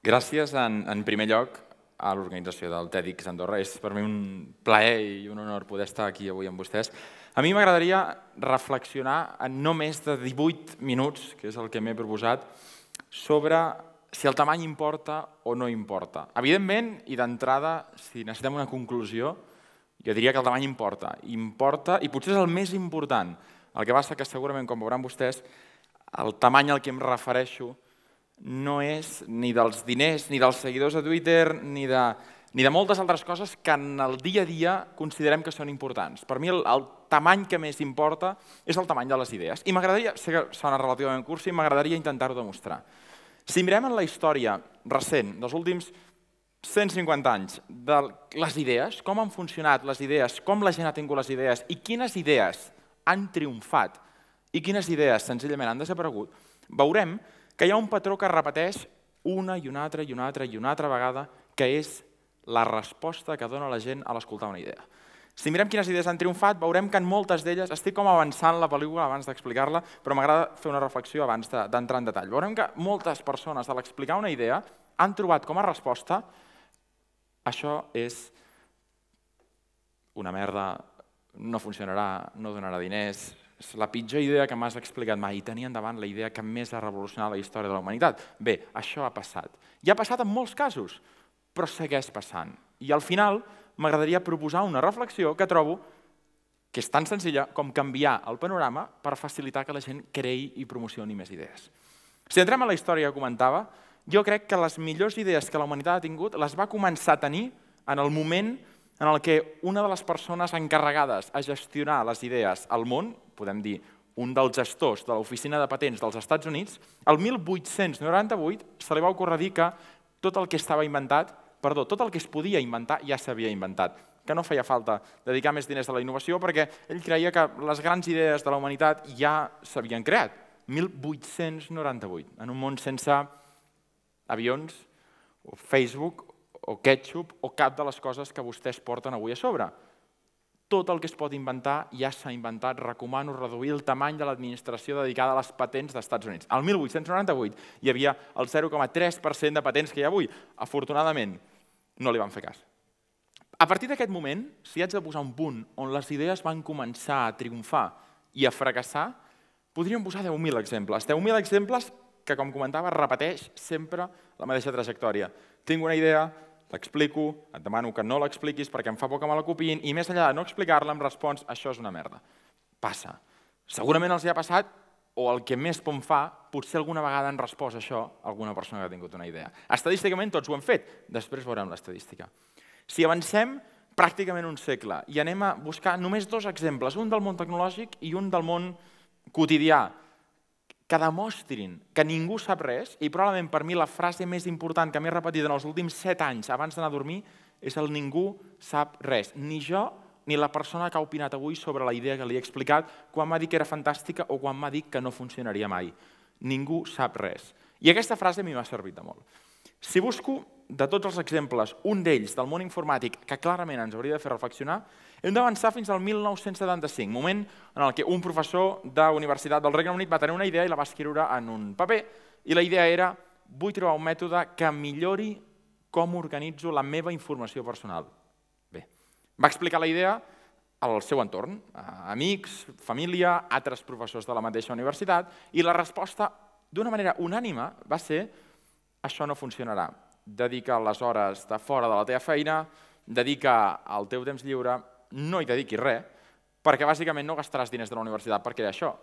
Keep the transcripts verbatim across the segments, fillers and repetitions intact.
Gràcies, en, en primer lloc, a l'organització del TEDx Andorra. És per mi un plaer i un honor poder estar aquí avui amb vostès. A mi m'agradaria reflexionar en no més de divuit minuts, que és el que m'he proposat, sobre si el tamany importa o no importa. Evidentment, i d'entrada, si necessitem una conclusió, jo diria que el tamany importa. Importa, i potser és el més important. El que passa que segurament, com veuran vostès, el tamany al que em refereixo no és ni dels diners, ni dels seguidors a Twitter, ni de, ni de moltes altres coses que en el dia a dia considerem que són importants. Per mi el, el tamany que més importa és el tamany de les idees. I m'agradaria, sé que sona relativament cursi, m'agradaria intentar-ho demostrar. Si mirem en la història recent dels últims cent cinquanta anys de les idees, com han funcionat les idees, com la gent ha tingut les idees i quines idees han triomfat i quines idees senzillament han desaparegut, veurem que hi ha un patró que es repeteix una i una altra i una altra i una altra vegada, que és la resposta que dona la gent a l'escoltar una idea. Si mirem quines idees han triomfat, veurem que en moltes d'elles, estic com avançant la pel·lícula abans d'explicar-la, però m'agrada fer una reflexió abans d'entrar en detall. Veurem que moltes persones, a l'explicar una idea, han trobat com a resposta això és una merda, no funcionarà, no donarà diners, és la pitjor idea que m'has explicat mai i tenia endavant la idea que més ha revolucionat la història de la humanitat. Bé, això ha passat. I ha passat en molts casos, però segueix passant. I al final m'agradaria proposar una reflexió que trobo que és tan senzilla com canviar el panorama per facilitar que la gent creï i promocioni més idees. Si entrem en la història que comentava, jo crec que les millors idees que la humanitat ha tingut les va començar a tenir en el moment en el que una de les persones encarregades a gestionar les idees al món, podem dir un dels gestors de l'oficina de patents dels Estats Units, el mil vuit-cents noranta-vuit se li va ocórrer dir que tot el que estava inventat, perdó, tot el que es podia inventar ja s'havia inventat, que no feia falta dedicar més diners a la innovació perquè ell creia que les grans idees de la humanitat ja s'havien creat. mil vuit-cents noranta-vuit, en un món sense avions, o Facebook, o ketchup, o cap de les coses que vostès porten avui a sobre. Tot el que es pot inventar ja s'ha inventat. Recomano reduir el tamany de l'administració dedicada a les patents dels Estats Units. Al mil vuit-cents noranta-vuit hi havia el zero coma tres per cent de patents que hi ha avui. Afortunadament, no li van fer cas. A partir d'aquest moment, si haig de posar un punt on les idees van començar a triomfar i a fracassar, podríem posar deu mil exemples. deu mil exemples que, com comentava, repeteix sempre la mateixa trajectòria. Tinc una idea, l'explico, et demano que no l'expliquis perquè em fa por que me la copiïn i més enllà de no explicar-la em respons això és una merda. Passa. Segurament els hi ha passat o el que més por em fa, potser alguna vegada han respost això a alguna persona que ha tingut una idea. Estadísticament tots ho hem fet. Després veurem l'estadística. Si avancem pràcticament un segle i anem a buscar només dos exemples, un del món tecnològic i un del món quotidià, que demostrin que ningú sap res, i probablement per mi la frase més important que m'he repetit en els últims set anys abans d'anar a dormir és el ningú sap res. Ni jo ni la persona que ha opinat avui sobre la idea que li he explicat quan m'ha dit que era fantàstica o quan m'ha dit que no funcionaria mai. Ningú sap res. I aquesta frase a mi m'ha servit de molt. Si busco de tots els exemples un d'ells del món informàtic que clarament ens hauria de fer reflexionar, hem d'avançar fins al mil nou-cents setanta-cinc, moment en què un professor de Universitat del Regne Unit va tenir una idea i la va escriure en un paper. I la idea era, vull trobar un mètode que millori com organitzo la meva informació personal. Bé, va explicar la idea al seu entorn, a amics, família, altres professors de la mateixa universitat, i la resposta, d'una manera unànime, va ser això no funcionarà. Dedica les hores de fora de la teva feina, dedica el teu temps lliure, no hi dediquis res, perquè bàsicament no gastaràs diners de la universitat per crear això.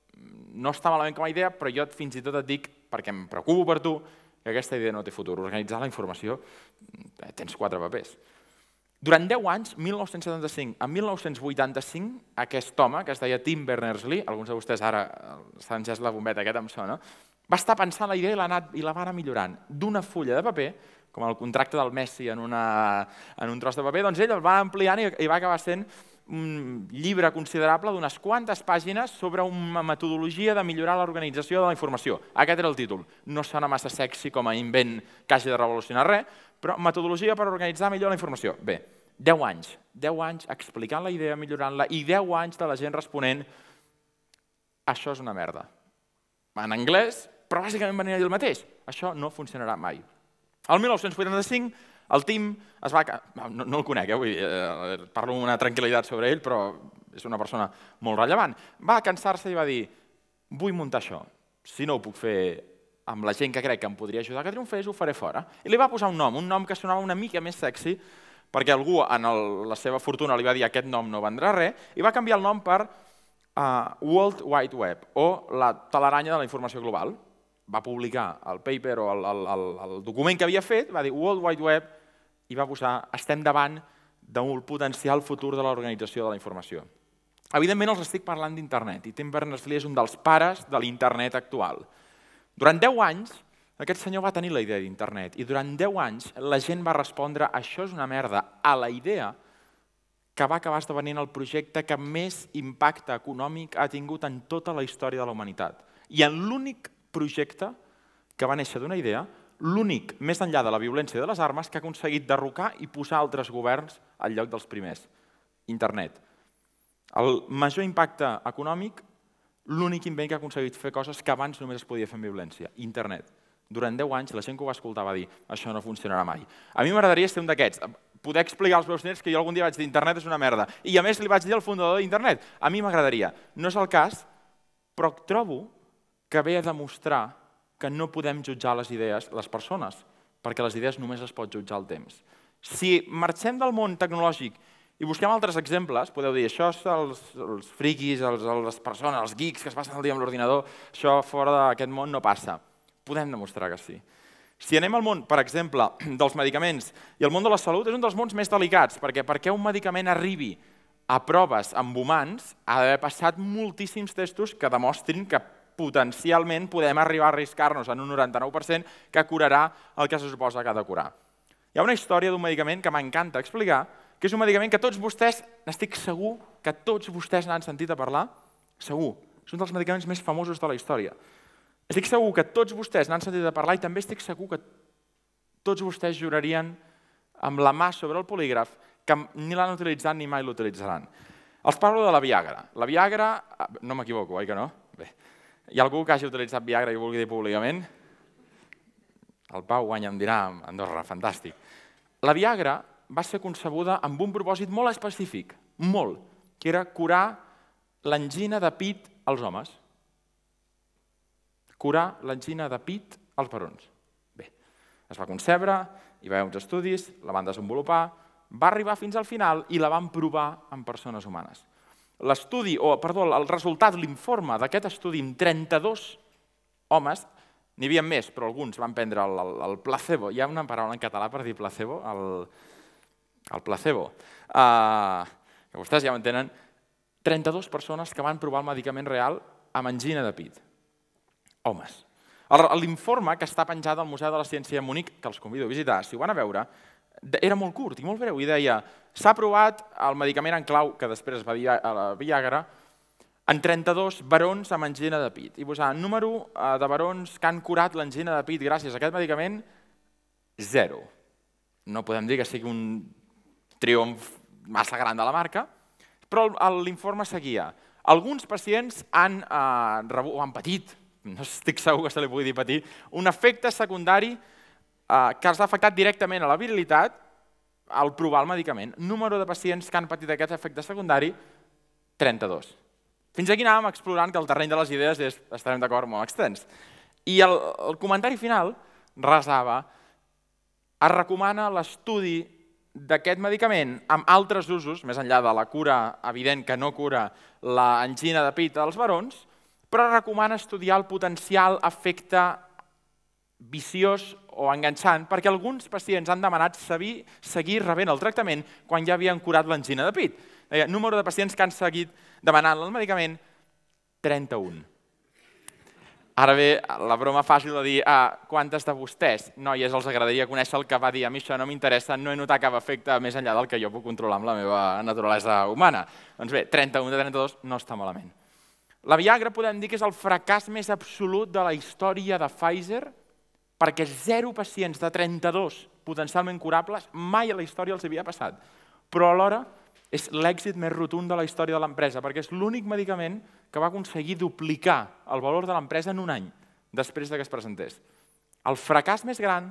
No està malament com a idea, però jo fins i tot et dic, perquè em preocupo per tu, que aquesta idea no té futur. Organitzar la informació, tens quatre papers. Durant deu anys, mil nou-cents setanta-cinc a mil nou-cents vuitanta-cinc, aquest home, que es deia Tim Berners-Lee, alguns de vostès ara s'han encès la bombeta, aquest em sona, va estar pensant la idea i la va anar millorant. D'una fulla de paper, com el contracte del Messi en un tros de paper, doncs ell el va ampliant i va acabar sent un llibre considerable d'unes quantes pàgines sobre una metodologia de millorar l'organització de la informació. Aquest era el títol. No sona massa sexy com a invent que hagi de revolucionar res, però metodologia per organitzar millor la informació. Bé, deu anys. deu anys explicant la idea, millorant-la, i deu anys de la gent responent això és una merda. En anglès, però bàsicament venia a dir el mateix. Això no funcionarà mai. El mil nou-cents vuitanta-cinc, el Tim es va... No, no el conec, eh? Vull dir, eh, parlo amb una tranquil·litat sobre ell, però és una persona molt rellevant. Va cansar-se i va dir, vull muntar això. Si no ho puc fer amb la gent que crec que em podria ajudar que triomfés, ho faré fora. I li va posar un nom, un nom que sonava una mica més sexy, perquè algú en el, la seva fortuna li va dir aquest nom no vendrà res, i va canviar el nom per uh, World Wide Web, o la teleranya de la informació global. Va publicar el paper o el, el, el, el document que havia fet, va dir World Wide Web, i va posar estem davant d'un potencial futur de l'organització de la informació. Evidentment els estic parlant d'internet, i Tim Berners-Lee és un dels pares de l'internet actual. Durant deu anys, aquest senyor va tenir la idea d'internet i durant deu anys la gent va respondre això és una merda a la idea que va acabar esdevenint el projecte que més impacte econòmic ha tingut en tota la història de la humanitat. I en l'únic projecte que va néixer d'una idea, l'únic, més enllà de la violència i de les armes, que ha aconseguit derrocar i posar altres governs al lloc dels primers. Internet. El major impacte econòmic, l'únic invent que ha aconseguit fer coses que abans només es podia fer amb violència. Internet. Durant deu anys la gent que ho va escoltar va dir això no funcionarà mai. A mi m'agradaria ser un d'aquests, poder explicar als meus nets que jo algun dia vaig dir internet és una merda. I a més li vaig dir al fundador d'internet. A mi m'agradaria. No és el cas, però trobo que ve a demostrar que no podem jutjar les idees, les persones, perquè les idees només es pot jutjar al temps. Si marxem del món tecnològic i busquem altres exemples, podeu dir, això és els, els friquis, els, les persones, els geeks que es passen el dia amb l'ordinador, això fora d'aquest món no passa. Podem demostrar que sí. Si anem al món, per exemple, dels medicaments i el món de la salut, és un dels mons més delicats, perquè perquè un medicament arribi a proves amb humans ha d'haver passat moltíssims testos que demostrin que potencialment podem arribar a arriscar-nos en un noranta-nou per cent que curarà el que se suposa que ha de curar. Hi ha una història d'un medicament que m'encanta explicar, que és un medicament que tots vostès, n'estic segur que tots vostès n'han sentit a parlar, segur. És un dels medicaments més famosos de la història. Estic segur que tots vostès n'han sentit a parlar i també estic segur que tots vostès jurarien amb la mà sobre el polígraf que ni l'han utilitzat ni mai l'utilitzaran. Els parlo de la Viagra. La Viagra, no m'equivoco, oi que no? Bé. Hi ha algú que hagi utilitzat Viagra i ho vulgui dir públicament? El Pau guanya em dirà a Andorra, fantàstic. La Viagra va ser concebuda amb un propòsit molt específic, molt, que era curar l'angina de pit als homes. Curar l'angina de pit als barons. Bé, es va concebre, hi va haver uns estudis, la van desenvolupar, va arribar fins al final i la van provar en persones humanes. L'estudi, o perdó, el resultat, l'informe d'aquest estudi amb trenta-dos homes, n'hi havia més, però alguns van prendre el, el, el placebo. Hi ha una paraula en català per dir placebo? El, el placebo. Uh, que vostès ja ho entenen. trenta-dues persones que van provar el medicament real amb angina de pit. Homes. L'informe que està penjat al Museu de la Ciència de Munic, que els convido a visitar, si ho van a veure, era molt curt i molt breu i deia s'ha provat el medicament en clau, que després es va dir a la Viagra, en trenta-dos barons amb angina de pit. I posar número de barons que han curat l'angina de pit gràcies a aquest medicament, zero. No podem dir que sigui un triomf massa gran de la marca, però l'informe seguia. Alguns pacients han, eh, rebut, han patit, no estic segur que se li pugui dir patir, un efecte secundari eh, que els ha afectat directament a la virilitat al provar el medicament. Número de pacients que han patit aquest efecte secundari, trenta-dos. Fins aquí anàvem explorant que el terreny de les idees és, estarem d'acord, molt extens. I el, el comentari final resava, es recomana l'estudi d'aquest medicament amb altres usos, més enllà de la cura evident que no cura l'angina de pit als barons, però recomana estudiar el potencial efecte viciós o enganxant perquè alguns pacients han demanat seguir rebent el tractament quan ja havien curat l'angina de pit. Número de pacients que han seguit demanant el medicament, trenta-un. Ara ve la broma fàcil de dir quantes de vostès, noies, els agradaria conèixer el que va dir a mi això no m'interessa, no he notat cap efecte més enllà del que jo puc controlar amb la meva naturalesa humana. Doncs bé, trenta-un de trenta-dos no està malament. La Viagra podem dir que és el fracàs més absolut de la història de Pfizer perquè zero pacients de trenta-dos potencialment curables mai a la història els havia passat. Però alhora és l'èxit més rotund de la història de l'empresa perquè és l'únic medicament que va aconseguir duplicar el valor de l'empresa en un any després que es presentés. El fracàs més gran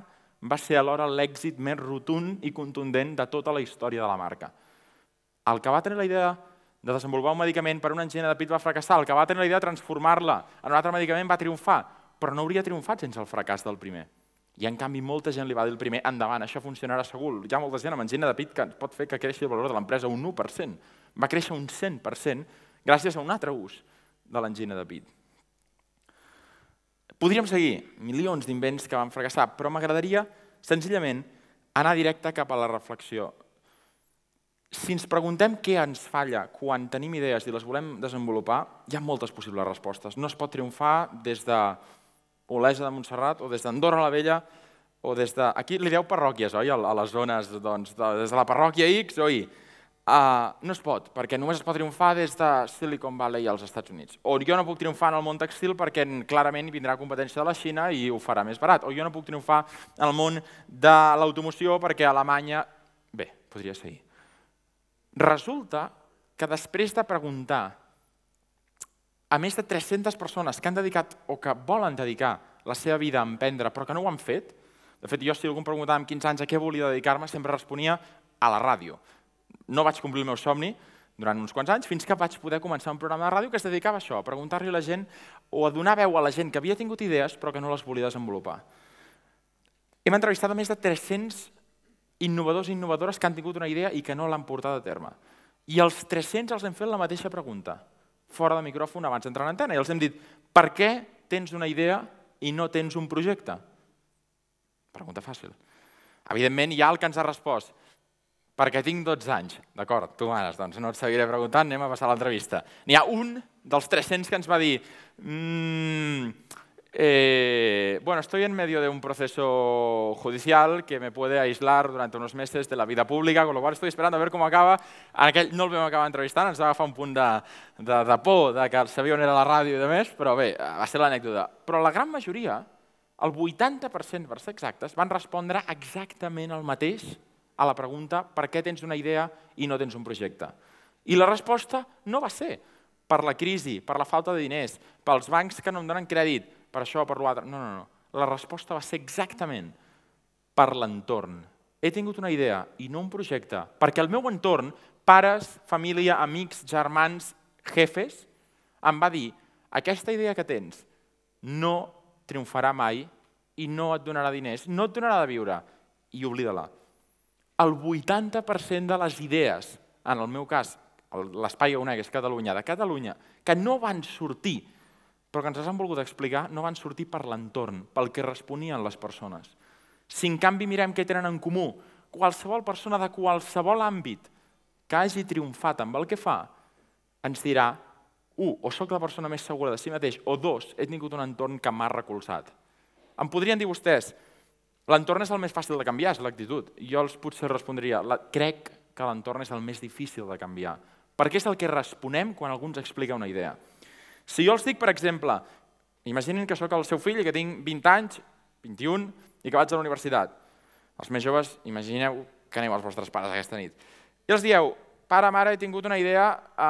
va ser alhora l'èxit més rotund i contundent de tota la història de la marca. El que va tenir la idea de desenvolupar un medicament per una angina de pit va fracassar, el que va tenir la idea de transformar-la en un altre medicament va triomfar, però no hauria triomfat sense el fracàs del primer. I en canvi molta gent li va dir el primer, endavant, això funcionarà segur. Hi ha molta gent amb angina de pit que pot fer que creixi el valor de l'empresa un u per cent. Va créixer un cent per cent gràcies a un altre ús de l'angina de pit. Podríem seguir milions d'invents que van fracassar, però m'agradaria senzillament anar directe cap a la reflexió. Si ens preguntem què ens falla quan tenim idees i les volem desenvolupar, hi ha moltes possibles respostes. No es pot triomfar des de Olesa de Montserrat o des d'Andorra la Vella o des de... Aquí li dieu parròquies, oi? A les zones, doncs, des de la parròquia X o Y. No es pot, perquè només es pot triomfar des de Silicon Valley als Estats Units. O jo no puc triomfar en el món textil perquè clarament vindrà competència de la Xina i ho farà més barat. O jo no puc triomfar en el món de l'automoció perquè a Alemanya... Bé, podria seguir. Resulta que després de preguntar a més de tres-centes persones que han dedicat o que volen dedicar la seva vida a emprendre però que no ho han fet, de fet jo si algú em preguntava amb quinze anys a què volia dedicar-me sempre responia a la ràdio. No vaig complir el meu somni durant uns quants anys fins que vaig poder començar un programa de ràdio que es dedicava a això, a preguntar-li a la gent o a donar veu a la gent que havia tingut idees però que no les volia desenvolupar. Hem entrevistat a més de tres-cents innovadors i innovadores que han tingut una idea i que no l'han portat a terme. I als tres-cents els hem fet la mateixa pregunta, fora de micròfon abans d'entrar en antena, i els hem dit per què tens una idea i no tens un projecte? Pregunta fàcil. Evidentment hi ha el que ens ha respost perquè tinc dotze anys. D'acord, tu manes, doncs no et seguiré preguntant, anem a passar a l'entrevista. N'hi ha un dels tres-cents que ens va dir bueno, estoy en medio de un proceso judicial que me puede aislar durante unos meses de la vida pública, con lo cual estoy esperando a ver cómo acaba. Aquell no el vam acabar entrevistant, ens va agafar un punt de por, de que sabia on era la ràdio i de més, però bé, va ser l'anècdota. Però la gran majoria, el vuitanta per cent per ser exactes, van respondre exactament el mateix a la pregunta per què tens una idea i no tens un projecte. I la resposta no va ser per la crisi, per la falta de diners, pels bancs que no em donen crèdit, per això o per l'altre. No, no, no. La resposta va ser exactament per l'entorn. He tingut una idea i no un projecte, perquè el meu entorn, pares, família, amics, germans, jefes, em va dir aquesta idea que tens no triomfarà mai i no et donarà diners, no et donarà de viure i oblida-la. El vuitanta per cent de les idees, en el meu cas, l'espai on és Catalunya, de Catalunya, que no van sortir però que ens han volgut explicar, no van sortir per l'entorn, pel que responien les persones. Si en canvi mirem què tenen en comú, qualsevol persona de qualsevol àmbit que hagi triomfat amb el que fa, ens dirà, u, o soc la persona més segura de si mateix, o dos, he tingut un entorn que m'ha recolzat. Em podrien dir vostès, l'entorn és el més fàcil de canviar, és l'actitud. Jo els potser respondria, crec que l'entorn és el més difícil de canviar, perquè és el que responem quan algú ens explica una idea. Si jo els dic, per exemple, imaginin que sóc el seu fill i que tinc vint anys, vint-i-un, i que vaig a la universitat. Els més joves, imagineu que aneu als vostres pares aquesta nit. I els dieu, pare, mare, he tingut una idea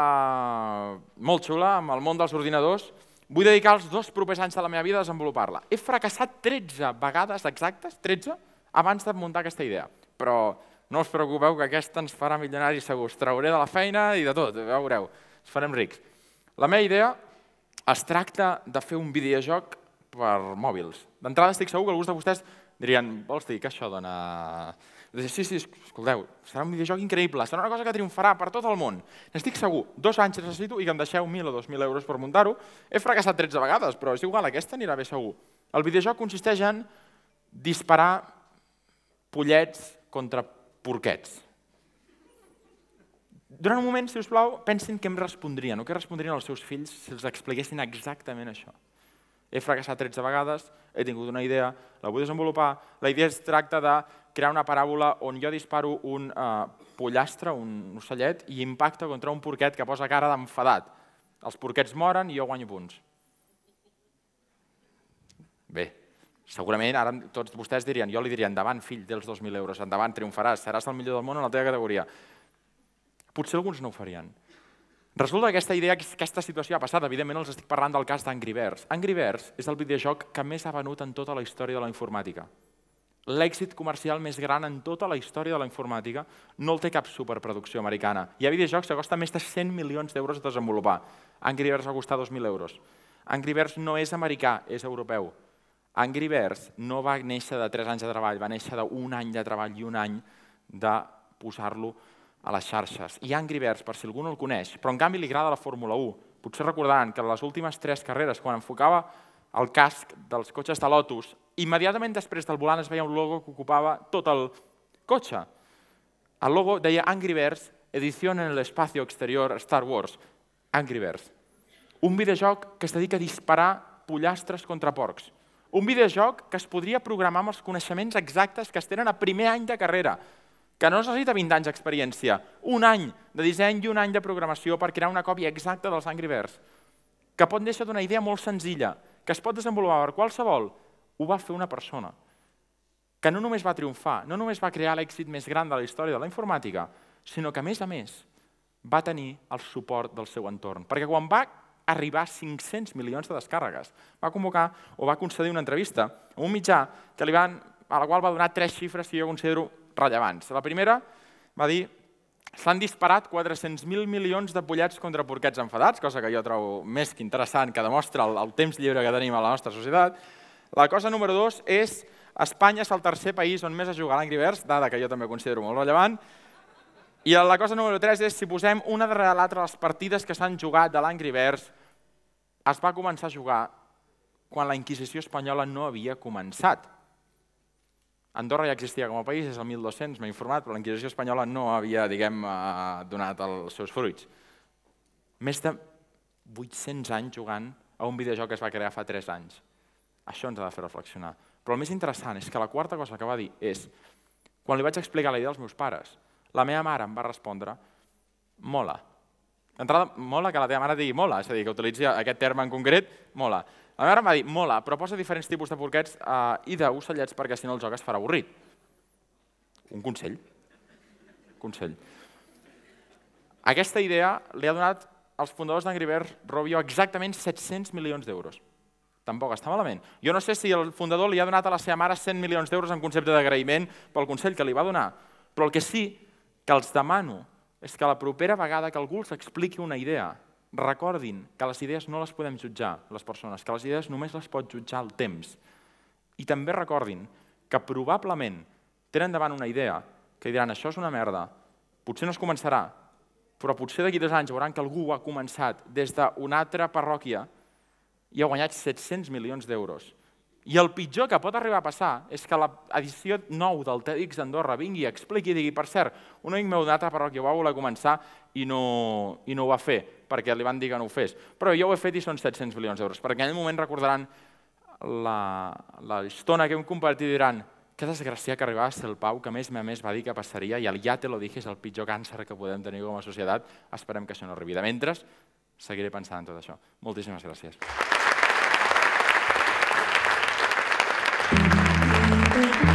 molt xula amb el món dels ordinadors, vull dedicar els dos propers anys de la meva vida a desenvolupar-la. He fracassat tretze vegades exactes, tretze, abans de muntar aquesta idea. Però no us preocupeu que aquesta ens farà milionaris segur. Us trauré de la feina i de tot, ja veureu, ens farem rics. La meva idea es tracta de fer un videojoc per mòbils. D'entrada estic segur que alguns de vostès dirien, vols dir que això dona... Sí, sí, escolteu, serà un videojoc increïble, serà una cosa que triomfarà per tot el món. N'estic segur, dos anys necessito i que em deixeu mil o dos mil euros per muntar-ho. He fracassat tretze vegades, però és igual, aquesta anirà bé segur. El videojoc consisteix en disparar pollets contra porquets. Durant un moment, si us plau, pensin què em respondrien o què respondrien els seus fills si els expliquessin exactament això. He fracassat tretze vegades, he tingut una idea, la vull desenvolupar. La idea es tracta de crear una paràbola on jo disparo un pollastre, un ocellet, i impacta contra un porquet que posa cara d'enfadat. Els porquets moren i jo guanyo punts. Bé, segurament ara tots vostès dirien, jo li diria, endavant, fill, té els dos mil euros, endavant, triomfaràs, seràs el millor del món en la teva categoria. Potser alguns no ho farien. Resulta que aquesta idea, aquesta situació ha passat. Evidentment els estic parlant del cas d'Angry Birds. Angry Birds és el videojoc que més ha venut en tota la història de la informàtica. l'èxit comercial més gran en tota la història de la informàtica no el té cap superproducció americana. Hi ha videojocs que costen més de cent milions d'euros de desenvolupar. Angry Birds va costar dos mil euros. Angry Birds no és americà, és europeu. Angry Birds no va néixer de tres anys de treball, va néixer d'un any de treball i un any de posar-lo a les xarxes. I Angry Birds, per si algú no el coneix, però en canvi li agrada la Fórmula u. Potser recordaran que les últimes tres carreres, quan enfocava el casc dels cotxes de Lotus, immediatament després del volant es veia un logo que ocupava tot el cotxe. El logo deia Angry Birds, edició en l'espacio exterior Star Wars. Angry Birds. Un videojoc que es dedica a disparar pollastres contra porcs. Un videojoc que es podria programar amb els coneixements exactes que es tenen a primer any de carrera, que no necessita vint anys d'experiència, un any de disseny i un any de programació per crear una còpia exacta dels Angry Birds, que pot néixer d'una idea molt senzilla, que es pot desenvolupar per qualsevol, ho va fer una persona, que no només va triomfar, no només va crear l'èxit més gran de la història de la informàtica, sinó que, a més a més, va tenir el suport del seu entorn. Perquè quan va arribar a cinc-cents milions de descàrregues, va convocar o va concedir una entrevista a un mitjà que li van, a la qual va donar tres xifres que jo considero rellevants. La primera va dir s'han disparat quatre-cents mil milions de pollets contra porquets enfadats, cosa que jo trobo més que interessant, que demostra el, el temps lliure que tenim a la nostra societat. La cosa número dos és Espanya és el tercer país on més es juga a l'Angry Birds, dada que jo també considero molt rellevant. I la cosa número tres és si posem una darrere l'altra les partides que s'han jugat de l'Angry Birds, es va començar a jugar quan la Inquisició espanyola no havia començat. Andorra ja existia com a país, és el mil dos-cents, m'he informat, però la Inquisició espanyola no havia, diguem, donat els seus fruits. Més de vuit-cents anys jugant a un videojoc que es va crear fa tres anys. Això ens ha de fer reflexionar. Però el més interessant és que la quarta cosa que va dir és, quan li vaig explicar la idea als meus pares, la meva mare em va respondre, mola. D'entrada, mola que la teva mare digui mola, és a dir, que utilitzi aquest terme en concret, mola. La meva mare em va dir, mola, però posa diferents tipus de porquets i d'ocellets perquè si no el joc es farà avorrit. Un consell. Consell. Aquesta idea li ha donat als fundadors d'Angry Birds Robio exactament set-cents milions d'euros. Tampoc està malament. Jo no sé si el fundador li ha donat a la seva mare cent milions d'euros en concepte d'agraïment pel consell que li va donar, però el que sí que els demano és que la propera vegada que algú els expliqui una idea, recordin que les idees no les podem jutjar, les persones, que les idees només les pot jutjar el temps. I també recordin que probablement tenen davant una idea que diran això és una merda, potser no es començarà, però potser d'aquí dos anys veuran que algú ha començat des d'una altra parròquia i ha guanyat set-cents milions d'euros. I el pitjor que pot arribar a passar és que l'edició nou del TEDx d'Andorra vingui i expliqui i digui, per cert, un amic meu d'una altra parròquia va voler començar i no ho va fer, perquè li van dir que no ho fes. Però jo ho he fet i són set-cents milions d'euros, perquè en aquell moment recordaran la estona que hem compartit i diran que desgraciat que arribava a ser el Pau, que més a més va dir que passaria i el ja te lo dije és el pitjor càncer que podem tenir com a societat. Esperem que això no arribi. De mentre, seguiré pensant en tot això. Moltíssimes gràcies. Thank you.